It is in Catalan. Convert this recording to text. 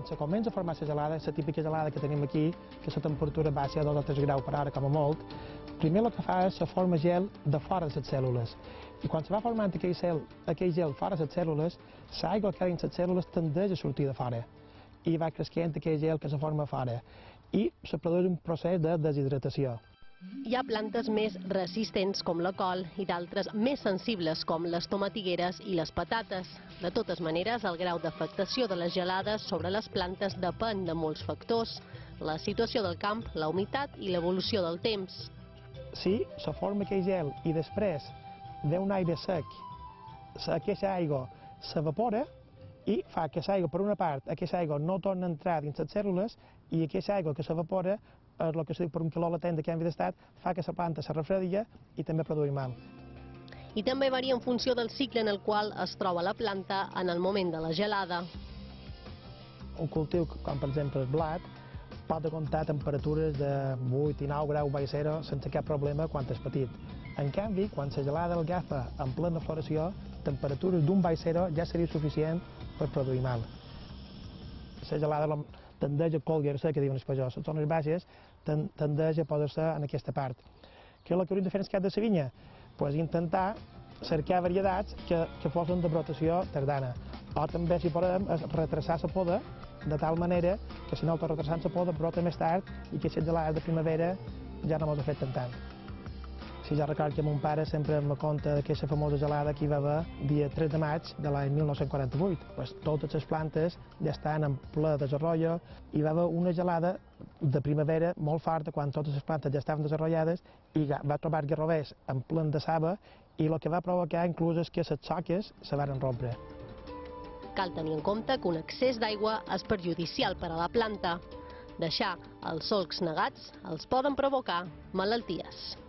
quan se comença a formar la gelada, la típica gelada que tenim aquí, que la temperatura baixa a 2 o 3 graus per hora com a molt, primer el que fa és se forma gel de fora de les cèl·lules. I quan se va formant aquell gel fora de les cèl·lules, l'aigua que hi ha dins les cèl·lules tendeix a sortir de fora i va creixent aquell gel que se forma a fora i se produeix un procés de deshidratació. Hi ha plantes més resistents com la col i d'altres més sensibles com les tomatigueres i les patates. De totes maneres, el grau d'afectació de les gelades sobre les plantes depèn de molts factors: la situació del camp, la humitat i l'evolució del temps. Si se forma aquell gel i després ve un aire sec, aquesta aigua s'evapora i fa que l'aigua, per una part, aquesta aigua no torna a entrar dins les cèl·lules i aquesta aigua que s'evapora, el que se diu per un calor latent de canvi d'estat, fa que la planta se refredi i també produï mal. I també varia en funció del cicle en el qual es troba la planta en el moment de la gelada. Un cultiu com per exemple el blat pot aguantar temperatures de 8 i 9 graus baix zero sense cap problema quan és petit. En canvi, quan la gelada l'agafa en plena floració, temperatures d'un baix zero ja seria suficient per produir mal. La gelada tendeix a colguer-se, que diuen els pagesos. Les zones baixes tendeix a posar-se en aquesta part. Què és el que hauríem de fer en el cas de la vinya? Pues intentar cercar varietats que fossin de brotació tardana. O també, si podem, retrasar la poda de tal manera que si no està retrasant la poda brota més tard i que aquestes gelades de primavera ja no ens afecten tant. Si jo recordo que mon pare sempre me conta d'aquesta famosa gelada que hi va haver dia 3 de maig de l'any 1948. Pues totes les plantes ja estan en ple desenvolupament. Hi va haver una gelada de primavera molt forta quan totes les plantes ja estaven desenvolupades i va trobar garrovers en plen de saba i el que va provocar inclús és que les soques se van rompre. Cal tenir en compte que un excés d'aigua és perjudicial per a la planta. Deixar els solcs negats els poden provocar malalties.